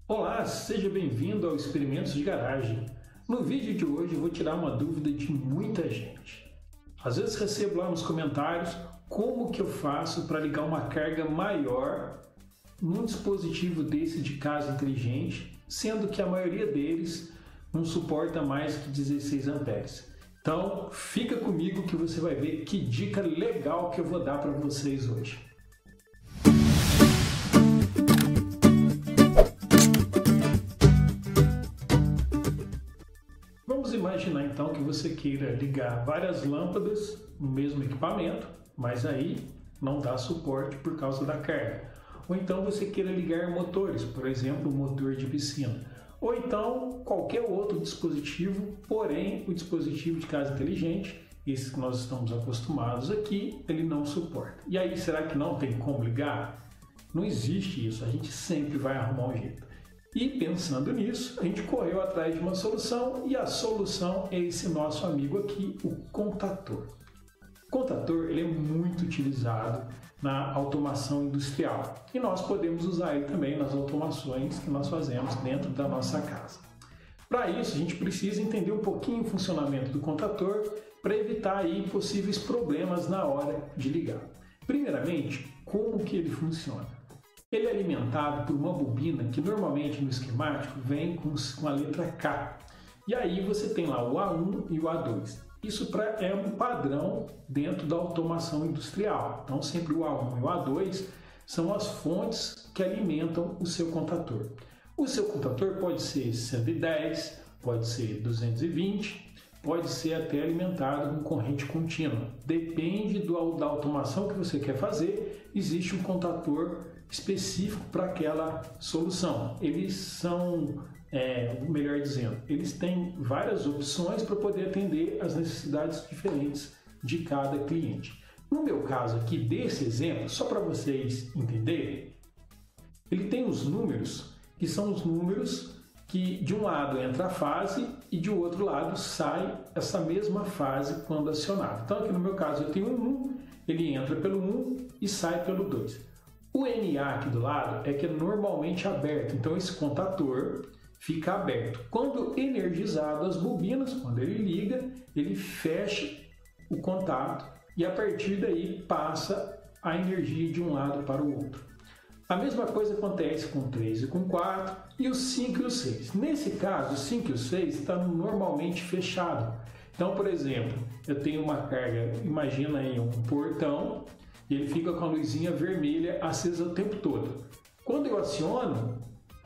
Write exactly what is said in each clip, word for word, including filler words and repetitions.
Olá, seja bem-vindo ao Experimentos de Garagem. No vídeo de hoje eu vou tirar uma dúvida de muita gente. Às vezes recebo lá nos comentários como que eu faço para ligar uma carga maior num dispositivo desse de casa inteligente, sendo que a maioria deles não suporta mais que dezesseis amperes. Então fica comigo que você vai ver que dica legal que eu vou dar para vocês hoje. Vamos imaginar então que você queira ligar várias lâmpadas no mesmo equipamento, mas aí não dá suporte por causa da carga. Ou então você queira ligar motores, por exemplo, o motor de piscina. Ou então qualquer outro dispositivo, porém o dispositivo de casa inteligente, esse que nós estamos acostumados aqui, ele não suporta. E aí, será que não tem como ligar? Não existe isso, a gente sempre vai arrumar um jeito. E pensando nisso, a gente correu atrás de uma solução e a solução é esse nosso amigo aqui, o contator. O contator ele é muito utilizado na automação industrial e nós podemos usar ele também nas automações que nós fazemos dentro da nossa casa. Para isso, a gente precisa entender um pouquinho o funcionamento do contator para evitar aí possíveis problemas na hora de ligar. Primeiramente, como que ele funciona? Ele é alimentado por uma bobina que normalmente no esquemático vem com a letra K. E aí você tem lá o A um e o A dois. Isso pra, é um padrão dentro da automação industrial. Então sempre o A um e o A dois são as fontes que alimentam o seu contator. O seu contator pode ser cento e dez, pode ser duzentos e vinte, pode ser até alimentado com corrente contínua. Depende do, da automação que você quer fazer, existe um contator específico para aquela solução. Eles são, é, melhor dizendo, eles têm várias opções para poder atender as necessidades diferentes de cada cliente. No meu caso aqui, desse exemplo, só para vocês entenderem, ele tem os números, que são os números que de um lado entra a fase e de outro lado sai essa mesma fase quando acionado. Então aqui no meu caso eu tenho um um, ele entra pelo um e sai pelo dois. O N A aqui do lado é que é normalmente aberto, então esse contator fica aberto. Quando energizado as bobinas, quando ele liga, ele fecha o contato e a partir daí passa a energia de um lado para o outro. A mesma coisa acontece com o três e com o quatro e o cinco e o seis. Nesse caso, o cinco e o seis estão normalmente fechados. Então, por exemplo, eu tenho uma carga, imagina aí um portão, e ele fica com a luzinha vermelha acesa o tempo todo. Quando eu aciono,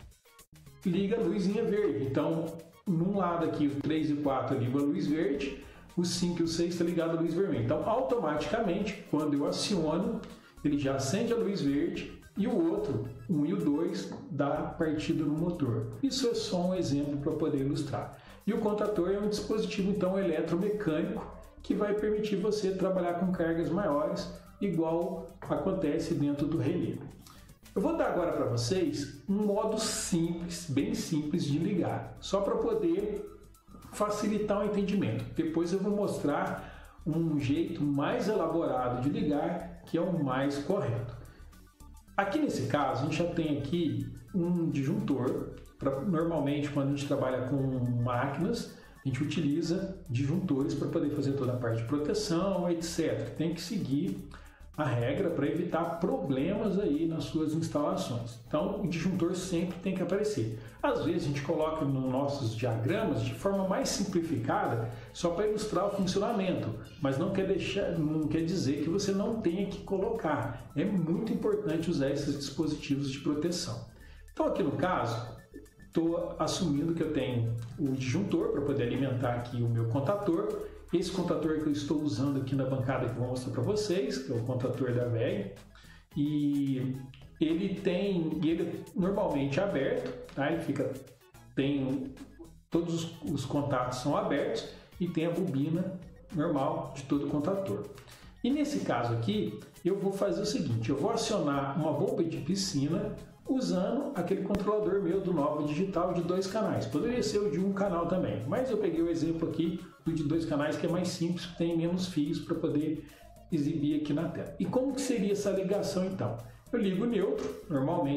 liga a luzinha verde. Então, num lado aqui, o três e o quatro liga a luz verde, o cinco e o seis está ligado a luz vermelha. Então, automaticamente, quando eu aciono, ele já acende a luz verde e o outro, o um e o dois, dá partida no motor. Isso é só um exemplo para poder ilustrar. E o contator é um dispositivo, então, eletromecânico que vai permitir você trabalhar com cargas maiores, igual acontece dentro do relé. Eu vou dar agora para vocês um modo simples, bem simples de ligar, só para poder facilitar o entendimento. Depois eu vou mostrar um jeito mais elaborado de ligar, que é o mais correto. Aqui nesse caso, a gente já tem aqui um disjuntor. Pra, normalmente, quando a gente trabalha com máquinas, a gente utiliza disjuntores para poder fazer toda a parte de proteção, etcétera. Tem que seguir a regra para evitar problemas aí nas suas instalações. Então, o disjuntor sempre tem que aparecer. Às vezes a gente coloca nos nossos diagramas de forma mais simplificada, só para ilustrar o funcionamento, mas não quer deixar, não quer dizer que você não tenha que colocar. É muito importante usar esses dispositivos de proteção. Então, aqui no caso, estou assumindo que eu tenho o disjuntor para poder alimentar aqui o meu contator. Esse contator que eu estou usando aqui na bancada que eu vou mostrar para vocês, que é o contator da W E G, e ele tem, ele normalmente é aberto, tá? Ele fica, tem todos os, os contatos são abertos e tem a bobina normal de todo o contator. E nesse caso aqui, eu vou fazer o seguinte, eu vou acionar uma bomba de piscina usando aquele controlador meu do Nova Digital de dois canais. Poderia ser o de um canal também, mas eu peguei o exemplo aqui do de dois canais, que é mais simples, tem menos fios para poder exibir aqui na tela. E como que seria essa ligação então? Eu ligo o neutro, normalmente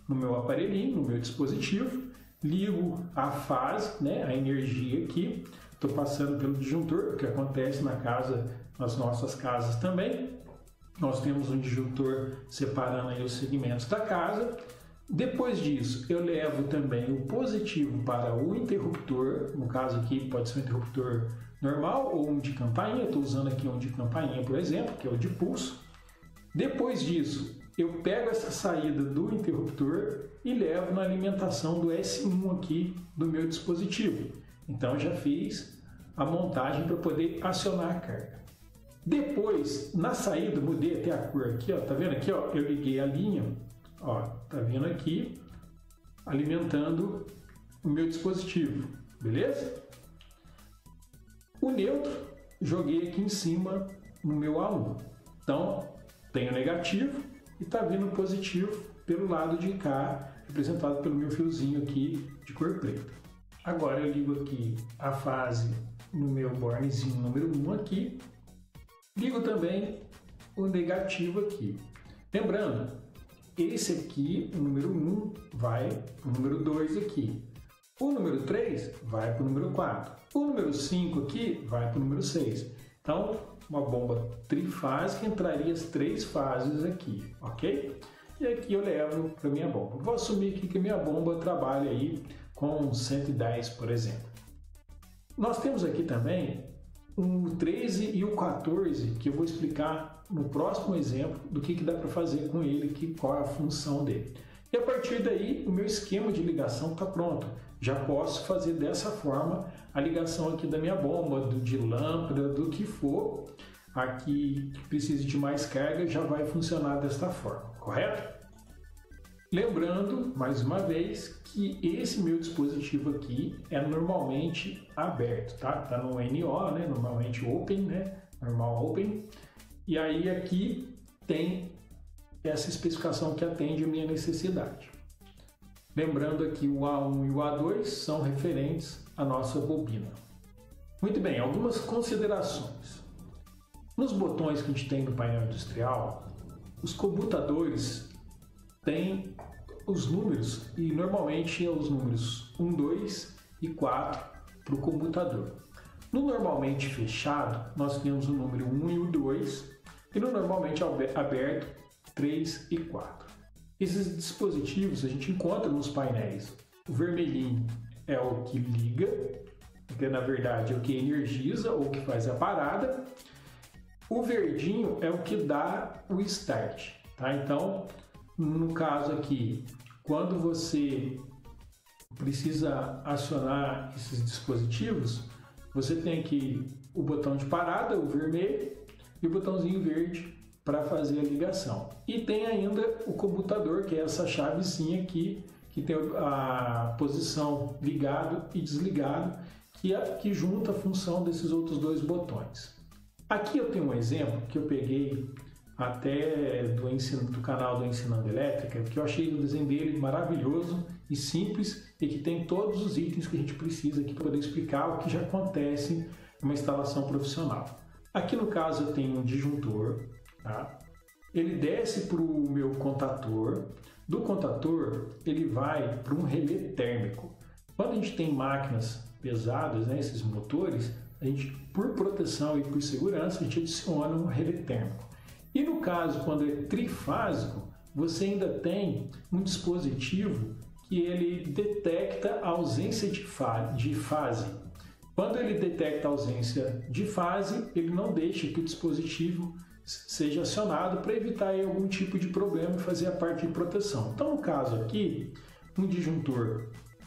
no meu aparelhinho, no meu dispositivo, ligo a fase, né, a energia aqui, estou passando pelo disjuntor, o que acontece na casa, nas nossas casas também. Nós temos um disjuntor separando aí os segmentos da casa. Depois disso, eu levo também o positivo para o interruptor, no caso aqui pode ser um interruptor normal ou um de campainha, estou usando aqui um de campainha, por exemplo, que é o de pulso. Depois disso, eu pego essa saída do interruptor e levo na alimentação do S um aqui do meu dispositivo. Então já fiz a montagem para poder acionar a carga. Depois, na saída, mudei até a cor aqui, ó, tá vendo aqui, ó, eu liguei a linha, ó, tá vendo aqui, alimentando o meu dispositivo, beleza? O neutro, joguei aqui em cima no meu A um. Então, tenho negativo e tá vindo positivo pelo lado de cá, representado pelo meu fiozinho aqui de cor preta. Agora eu ligo aqui a fase no meu bornezinho número um aqui. Ligo também o negativo aqui. Lembrando, esse aqui, o número um, vai para o número dois aqui. O número três vai para o número quatro. O número cinco aqui vai para o número seis. Então, uma bomba trifásica entraria as três fases aqui, ok? E aqui eu levo para minha bomba. Vou assumir aqui que minha bomba trabalha aí com cento e dez, por exemplo. Nós temos aqui também o treze e o quatorze, que eu vou explicar no próximo exemplo do que, que dá para fazer com ele, que, qual é a função dele. E a partir daí, o meu esquema de ligação está pronto. Já posso fazer dessa forma a ligação aqui da minha bomba, do, de lâmpada, do que for. Aqui que precise de mais carga, já vai funcionar desta forma, correto? Lembrando, mais uma vez, que esse meu dispositivo aqui é normalmente aberto, tá? Tá no N O, né? Normalmente open, né? Normal open. E aí aqui tem essa especificação que atende a minha necessidade. Lembrando aqui o A um e o A dois são referentes à nossa bobina. Muito bem, algumas considerações. Nos botões que a gente tem no painel industrial, os comutadores têm os números, e normalmente é os números um, dois e quatro para o comutador. No normalmente fechado, nós temos o número um e o dois, e no normalmente aberto, três e quatro. Esses dispositivos a gente encontra nos painéis. O vermelhinho é o que liga, que na verdade é o que energiza ou que faz a parada. O verdinho é o que dá o start, tá? Então, no caso aqui, quando você precisa acionar esses dispositivos, você tem aqui o botão de parada, o vermelho, e o botãozinho verde para fazer a ligação. E tem ainda o computador, que é essa chavezinha aqui, que tem a posição ligado e desligado, que, é, que junta a função desses outros dois botões. Aqui eu tenho um exemplo que eu peguei até do, ensino, do canal do Ensinando Elétrica, que eu achei o desenho dele maravilhoso e simples e que tem todos os itens que a gente precisa aqui para poder explicar o que já acontece numa instalação profissional. Aqui no caso eu tenho um disjuntor, tá? Ele desce para o meu contator, do contator ele vai para um relé térmico. Quando a gente tem máquinas pesadas, né, esses motores, a gente, por proteção e por segurança, a gente adiciona um relé térmico. E no caso, quando é trifásico, você ainda tem um dispositivo que ele detecta a ausência de, fa de fase. Quando ele detecta a ausência de fase, ele não deixa que o dispositivo seja acionado para evitar aí algum tipo de problema e fazer a parte de proteção. Então, no caso aqui, um disjuntor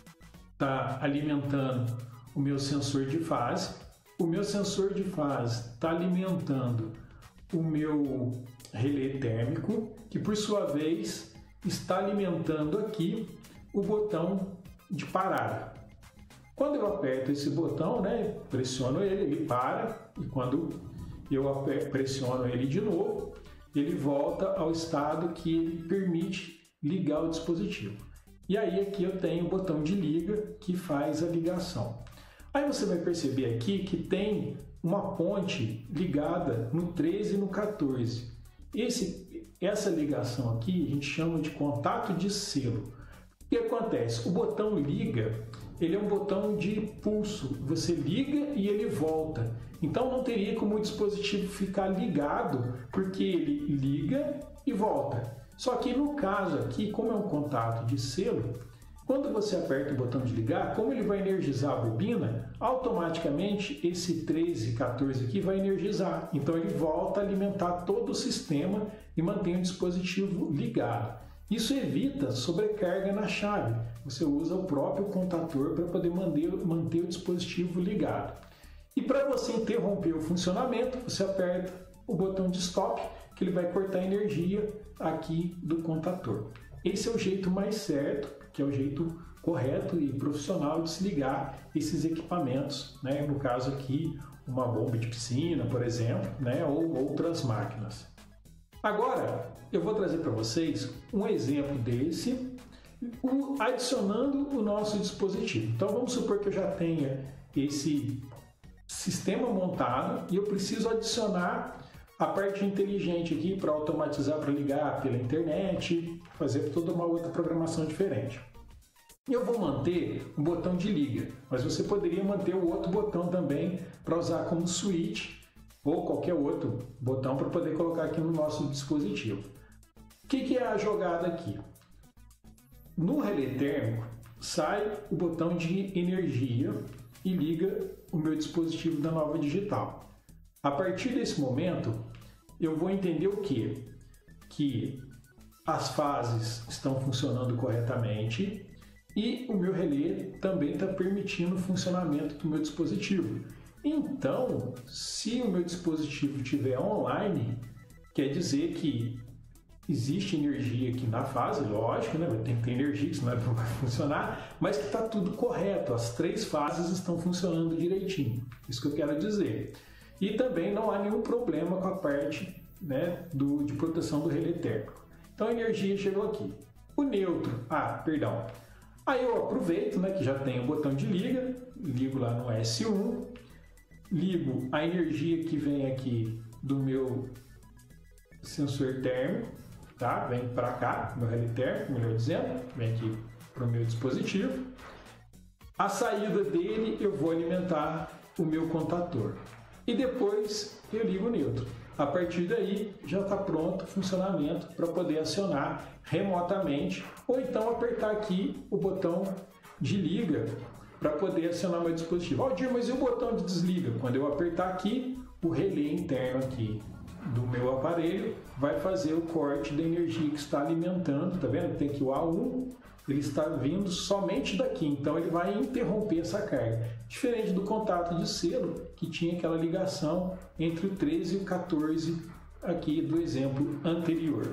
está alimentando o meu sensor de fase, o meu sensor de fase está alimentando o meu relé térmico, que por sua vez está alimentando aqui o botão de parada. Quando eu aperto esse botão, né, pressiono ele, ele para, e quando eu aperto, pressiono ele de novo, ele volta ao estado que ele permite ligar o dispositivo. E aí aqui eu tenho o botão de liga que faz a ligação. Aí você vai perceber aqui que tem uma ponte ligada no treze e no quatorze. esse, essa ligação aqui a gente chama de contato de selo. O que acontece? O botão liga, ele é um botão de pulso, você liga e ele volta. Então não teria como o dispositivo ficar ligado, porque ele liga e volta. Só que no caso aqui, como é um contato de selo, quando você aperta o botão de ligar, como ele vai energizar a bobina, automaticamente esse treze, quatorze aqui vai energizar. Então ele volta a alimentar todo o sistema e mantém o dispositivo ligado. Isso evita sobrecarga na chave. Você usa o próprio contator para poder manter, manter o dispositivo ligado. E para você interromper o funcionamento, você aperta o botão de stop, que ele vai cortar a energia aqui do contator. Esse é o jeito mais certo, que é o jeito correto e profissional de se ligar esses equipamentos, né? No caso aqui, uma bomba de piscina, por exemplo, né? Ou outras máquinas. Agora, eu vou trazer para vocês um exemplo desse, adicionando o nosso dispositivo. Então, vamos supor que eu já tenha esse sistema montado e eu preciso adicionar a parte inteligente aqui para automatizar, para ligar pela internet, fazer toda uma outra programação diferente. Eu vou manter o botão de liga, mas você poderia manter o outro botão também para usar como switch ou qualquer outro botão para poder colocar aqui no nosso dispositivo. O que, que é a jogada aqui? No relé térmico, sai o botão de energia e liga o meu dispositivo da Nova Digital. A partir desse momento, eu vou entender o quê? Que as fases estão funcionando corretamente e o meu relé também está permitindo o funcionamento do meu dispositivo. Então, se o meu dispositivo estiver online, quer dizer que existe energia aqui na fase, lógico, né? Tem que ter energia, senão não vai funcionar, mas que está tudo correto, as três fases estão funcionando direitinho. Isso que eu quero dizer. E também não há nenhum problema com a parte, né, do, de proteção do relé térmico. Então a energia chegou aqui. O neutro, ah, perdão. Aí eu aproveito, né, que já tem o botão de liga, ligo lá no S um, ligo a energia que vem aqui do meu sensor térmico, tá? Vem para cá, meu relé térmico, melhor dizendo, vem aqui para o meu dispositivo. A saída dele eu vou alimentar o meu contator. E depois eu ligo o neutro. A partir daí já está pronto o funcionamento para poder acionar remotamente ou então apertar aqui o botão de liga para poder acionar meu dispositivo. Aldir, mas e o botão de desliga? Quando eu apertar aqui, o relé interno aqui do meu aparelho vai fazer o corte da energia que está alimentando, tá vendo? Tem aqui o A um, ele está vindo somente daqui, então ele vai interromper essa carga. Diferente do contato de selo, que tinha aquela ligação entre o treze e o quatorze aqui do exemplo anterior.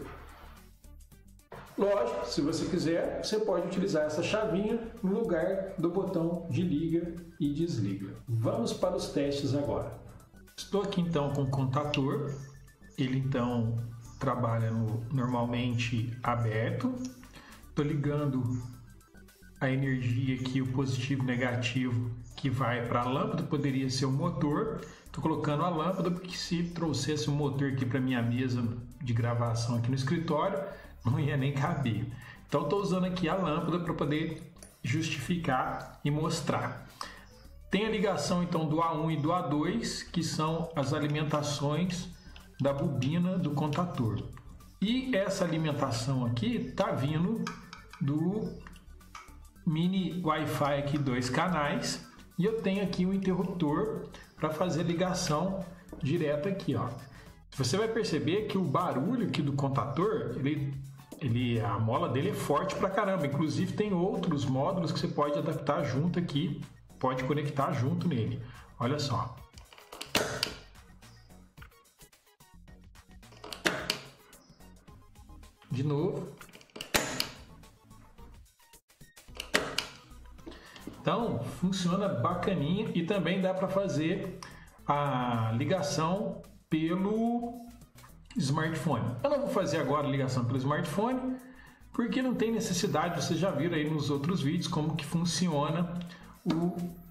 Lógico, se você quiser, você pode utilizar essa chavinha no lugar do botão de liga e desliga. Vamos para os testes agora. Estou aqui então com o contator. Ele então trabalha no, normalmente aberto. Estou ligando a energia aqui, o positivo e negativo, que vai para a lâmpada, poderia ser o motor. Estou colocando a lâmpada porque se trouxesse o motor aqui para minha mesa de gravação aqui no escritório, não ia nem caber. Então estou usando aqui a lâmpada para poder justificar e mostrar. Tem a ligação então do A um e do A dois, que são as alimentações da bobina do contator. E essa alimentação aqui está vindo do mini Wi-Fi aqui, dois canais, e eu tenho aqui um interruptor para fazer ligação direta aqui, ó. Você vai perceber que o barulho aqui do contator, ele, ele, a mola dele é forte pra caramba. Inclusive tem outros módulos que você pode adaptar junto aqui, pode conectar junto nele. Olha só. De novo. Então, funciona bacaninha e também dá para fazer a ligação pelo smartphone. Eu não vou fazer agora a ligação pelo smartphone, porque não tem necessidade, vocês já viram aí nos outros vídeos como que funciona o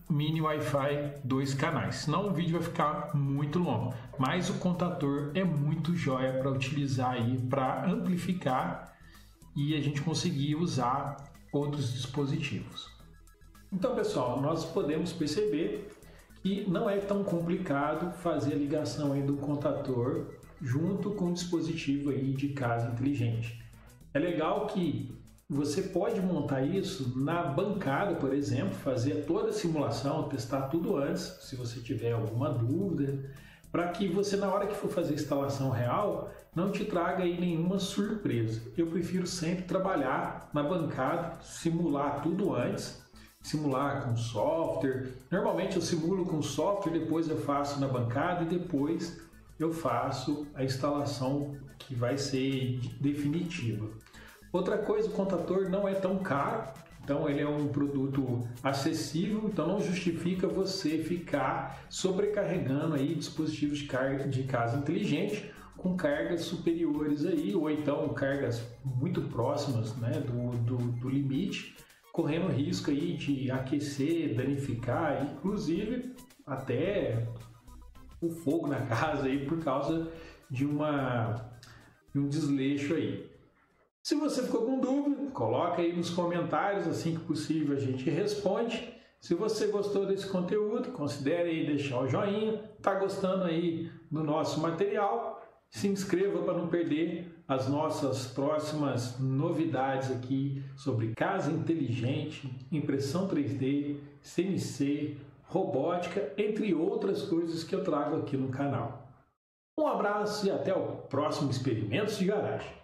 mini Wi-Fi dois canais, senão o vídeo vai ficar muito longo. Mas o contador é muito joia para utilizar aí, para amplificar e a gente conseguir usar outros dispositivos. Então, pessoal, nós podemos perceber que não é tão complicado fazer a ligação aí do contador junto com o dispositivo aí de casa inteligente. É legal que você pode montar isso na bancada, por exemplo, fazer toda a simulação, testar tudo antes, se você tiver alguma dúvida, para que você, na hora que for fazer a instalação real, não te traga aí nenhuma surpresa. Eu prefiro sempre trabalhar na bancada, simular tudo antes, simular com software. Normalmente eu simulo com software, depois eu faço na bancada e depois eu faço a instalação que vai ser definitiva. Outra coisa, o contador não é tão caro, então ele é um produto acessível, então não justifica você ficar sobrecarregando aí dispositivos de, carga, de casa inteligente com cargas superiores aí, ou então cargas muito próximas, né, do, do, do limite, correndo risco aí de aquecer, danificar, inclusive até o fogo na casa aí por causa de, uma, de um desleixo aí. Se você ficou com dúvida, coloca aí nos comentários, assim que possível a gente responde. Se você gostou desse conteúdo, considere aí deixar o joinha. Tá gostando aí do nosso material? Se inscreva para não perder as nossas próximas novidades aqui sobre casa inteligente, impressão três D, C N C, robótica, entre outras coisas que eu trago aqui no canal. Um abraço e até o próximo Experimentos de Garagem.